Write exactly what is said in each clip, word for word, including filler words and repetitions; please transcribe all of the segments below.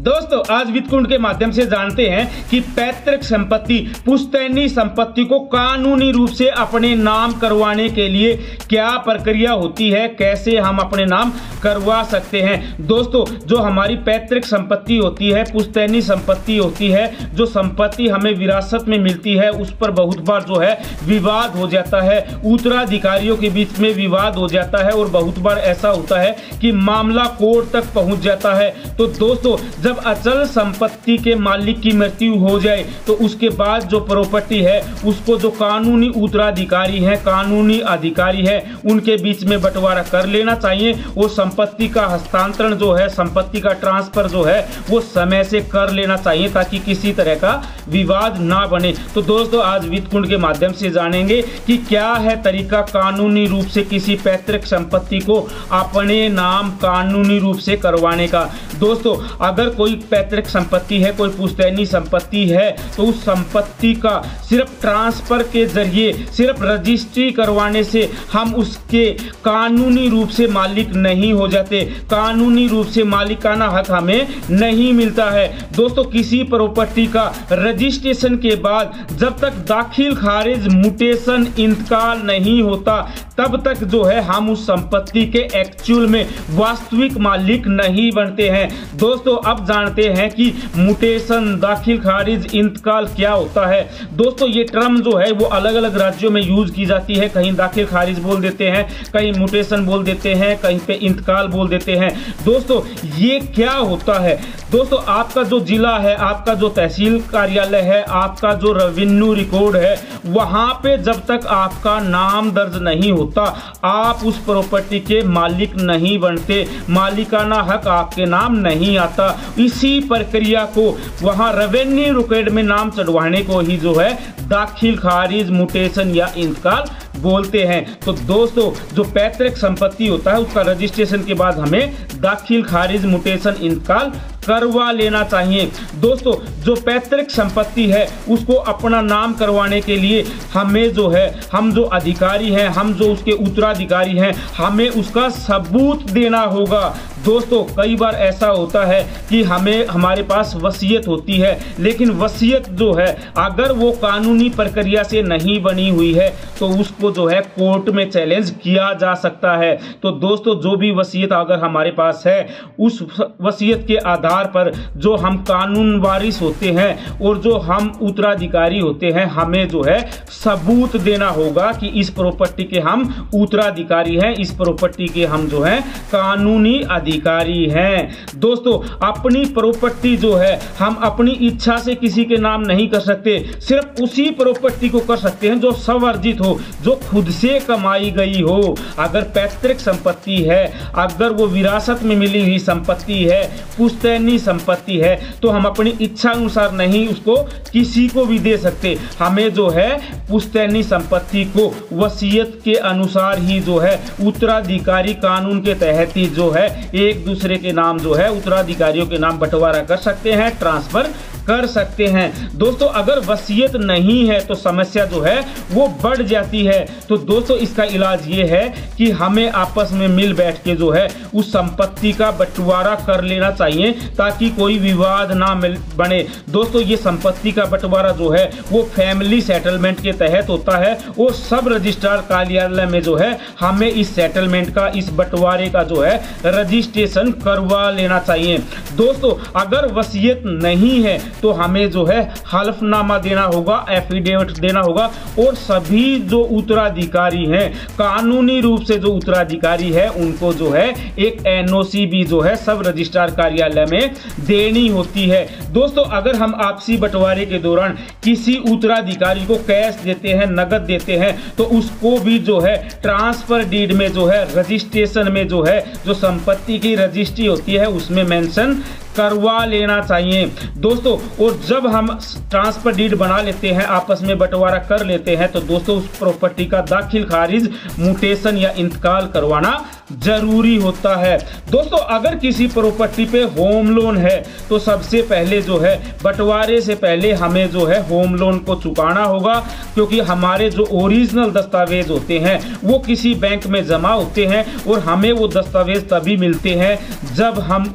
दोस्तों आज वित्तकुंड के माध्यम से जानते हैं कि पैतृक संपत्ति पुश्तैनी संपत्ति को कानूनी रूप से अपने नाम करवाने के लिए क्या प्रक्रिया होती है, कैसे हम अपने नाम करवा सकते हैं। दोस्तों जो हमारी पैतृक संपत्ति होती है, पुश्तैनी संपत्ति होती है, जो संपत्ति हमें विरासत में मिलती है, उस पर बहुत बार जो है विवाद हो जाता है, उत्तराधिकारियों के बीच में विवाद हो जाता है और बहुत बार ऐसा होता है कि मामला कोर्ट तक पहुंच जाता है। तो दोस्तों जब अचल संपत्ति के मालिक की मृत्यु हो जाए तो उसके बाद जो प्रॉपर्टी है उसको जो कानूनी उत्तराधिकारी हैं, कानूनी अधिकारी हैं, उनके बीच में बंटवारा कर लेना चाहिए और संपत्ति का हस्तांतरण जो है, संपत्ति का ट्रांसफर जो है वो समय से कर लेना चाहिए ताकि किसी तरह का विवाद ना बने। तो दोस्तों आज वित्तकुंड के माध्यम से जानेंगे कि क्या है तरीका कानूनी रूप से किसी पैतृक संपत्ति को अपने नाम कानूनी रूप से करवाने का। दोस्तों अगर कोई पैतृक संपत्ति है, कोई पुश्तैनी संपत्ति है तो उस संपत्ति का सिर्फ ट्रांसफर के जरिए, सिर्फ रजिस्ट्री करवाने से हम उसके कानूनी रूप से मालिक नहीं हो जाते, कानूनी रूप से मालिकाना हक हमें नहीं मिलता है। दोस्तों किसी प्रॉपर्टी का रजिस्ट्रेशन के बाद जब तक दाखिल खारिज म्यूटेशन इंतकाल नहीं होता तब तक जो है हम उस संपत्ति के एक्चुअल में वास्तविक मालिक नहीं बनते हैं। दोस्तों अब जानते हैं कि म्यूटेशन, दाखिल खारिज, इंतकाल क्या होता है। दोस्तों ये टर्म जो है वो अलग अलग राज्यों में यूज की जाती है, कहीं दाखिल खारिज बोल देते हैं, कहीं म्यूटेशन बोल देते हैं, कहीं पे इंतकाल बोल देते हैं। दोस्तों ये क्या होता है? दोस्तों आपका जो जिला है, आपका जो तहसील कार्यालय है, आपका जो रेवेन्यू रिकॉर्ड है, वहां पे जब तक आपका नाम दर्ज नहीं होता आप उस प्रॉपर्टी के मालिक नहीं बनते, मालिकाना हक आपके नाम नहीं आता। इसी प्रक्रिया को वहां रेवेन्यू रिकॉर्ड में नाम चढ़वाने को ही जो है दाखिल खारिज, म्यूटेशन या इंतकाल बोलते हैं। तो दोस्तों जो पैतृक संपत्ति होता है उसका रजिस्ट्रेशन के बाद हमें दाखिल खारिज, म्यूटेशन, इंतकाल करवा लेना चाहिए। दोस्तों जो पैतृक संपत्ति है उसको अपना नाम करवाने के लिए हमें जो है, हम जो अधिकारी हैं, हम जो उसके उत्तराधिकारी हैं, हमें उसका सबूत देना होगा। दोस्तों कई बार ऐसा होता है कि हमें हमारे पास वसीयत होती है, लेकिन वसीयत जो है अगर वो कानूनी प्रक्रिया से नहीं बनी हुई है तो उसको जो है कोर्ट में चैलेंज किया जा सकता है। तो दोस्तों जो भी वसीयत अगर हमारे पास है उस वसीयत के आधार पर जो हम कानून वारिस होते हैं और जो हम उत्तराधिकारी होते हैं, हमें जो है सबूत देना होगा कि इस प्रॉपर्टी के हम उत्तराधिकारी हैं, इस प्रॉपर्टी के हम जो है कानूनी अधिकारी हैं। दोस्तों अपनी प्रॉपर्टी जो है हम अपनी इच्छा से किसी के नाम नहीं कर सकते, सिर्फ उसी प्रॉपर्टी को कर सकते हैं जो स्ववर्जित हो, जो खुद से कमाई गई हो। अगर पैतृक संपत्ति है, अगर वो विरासत में मिली हुई संपत्ति है, पुश्तैनी संपत्ति है, तो हम अपनी इच्छा अनुसार नहीं उसको किसी को भी दे सकते। हमें जो है पुश्तैनी संपत्ति को वसीयत के अनुसार ही जो है उत्तराधिकारी कानून के तहत ही जो है एक दूसरे के नाम जो है उत्तराधिकारियों के नाम बंटवारा कर सकते हैं, ट्रांसफर कर सकते हैं। दोस्तों अगर वसीयत नहीं है तो समस्या जो है वो बढ़ जाती है। तो दोस्तों इसका इलाज ये है कि हमें आपस में मिल बैठ के जो है उस संपत्ति का बंटवारा कर लेना चाहिए ताकि कोई विवाद ना मिल बने। दोस्तों ये संपत्ति का बंटवारा जो है वो फैमिली सेटलमेंट के तहत होता है और सब रजिस्ट्रार कार्यालय में जो है हमें इस सेटलमेंट का, इस बंटवारे का जो है रजिस्ट्रेशन करवा लेना चाहिए। दोस्तों अगर वसीयत नहीं है तो हमें जो है हल्फनामा देना होगा, एफिडेविट देना होगा और सभी जो उत्तराधिकारी हैं, कानूनी रूप से जो उत्तराधिकारी है उनको जो है एक एनओसी भी जो है सब रजिस्ट्रार कार्यालय में देनी होती है। दोस्तों अगर हम आपसी बंटवारे के दौरान किसी उत्तराधिकारी को कैश देते हैं, नगद देते हैं, तो उसको भी जो है ट्रांसफर डीड में जो है रजिस्ट्रेशन में जो है जो संपत्ति की रजिस्ट्री होती है उसमें मेंशन करवा लेना चाहिए। दोस्तों और जब हम ट्रांसफर डीड बना लेते हैं, आपस में बंटवारा कर लेते हैं, तो दोस्तों उस प्रॉपर्टी का दाखिल खारिज, म्यूटेशन या इंतकाल करवाना जरूरी होता है। दोस्तों अगर किसी प्रॉपर्टी पे होम लोन है तो सबसे पहले जो है बंटवारे से पहले हमें जो है होम लोन को चुकाना होगा, क्योंकि हमारे जो ओरिजिनल दस्तावेज होते हैं वो किसी बैंक में जमा होते हैं और हमें वो दस्तावेज तभी मिलते हैं जब हम उस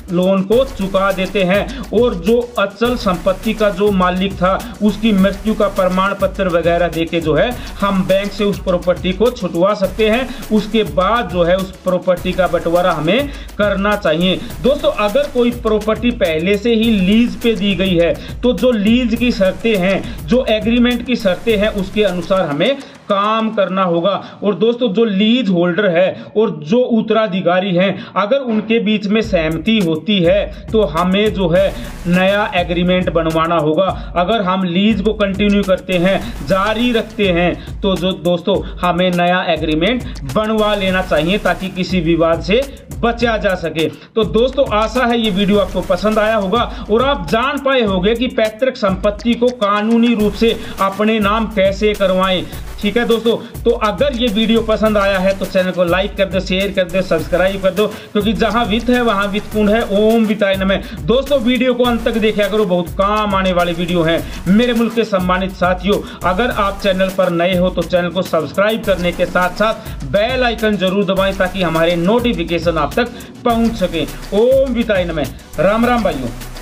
लोन को चुका देते हैं और जो अचल संपत्ति का जो मालिक था उसकी मृत्यु का प्रमाण पत्र वगैरह देके जो है हम बैंक से उस प्रॉपर्टी को छुटवा सकते हैं। उसके बाद जो है उस प्रॉपर्टी का बंटवारा हमें करना चाहिए। दोस्तों अगर कोई प्रॉपर्टी पहले से ही लीज पे दी गई है तो जो लीज की शर्तें हैं, जो एग्रीमेंट की शर्तें हैं, उसके अनुसार हमें काम करना होगा। और दोस्तों जो लीज होल्डर है और जो उत्तराधिकारी हैं, अगर उनके बीच में सहमति होती है तो हमें जो है नया एग्रीमेंट बनवाना होगा। अगर हम लीज को कंटिन्यू करते हैं, जारी रखते हैं, तो जो दोस्तों हमें नया एग्रीमेंट बनवा लेना चाहिए ताकि किसी विवाद से बचा जा सके। तो दोस्तों आशा है ये वीडियो आपको पसंद आया होगा और आप जान पाए होंगे कि पैतृक संपत्ति को कानूनी रूप से अपने नाम कैसे करवाएं। ठीक है दोस्तों, तो अगर ये वीडियो पसंद आया है तो चैनल को लाइक कर दो, शेयर कर दो, सब्सक्राइब कर दो, क्योंकि जहां वित्त है वहां वित्त कुंड है। ओम वित्ताय नमः। दोस्तों वीडियो को अंत तक देखा करो, बहुत काम आने वाली वीडियो है। मेरे मुल्क के सम्मानित साथियों, अगर आप चैनल पर नए हो तो चैनल को सब्सक्राइब करने के साथ साथ बेल आइकन जरूर दबाएं ताकि हमारे नोटिफिकेशन आप तक पहुंच सके। ओम वित्ताय नमः। राम राम भाइयों।